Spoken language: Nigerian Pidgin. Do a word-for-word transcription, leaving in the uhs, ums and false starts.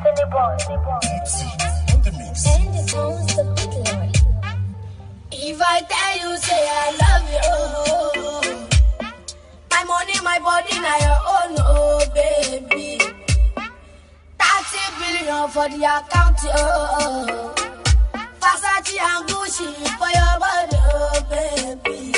If I tell you, say I love you, my money, my body, now your own, oh baby. thirty billion for the account, oh. Versace and Gucci for your body, oh baby.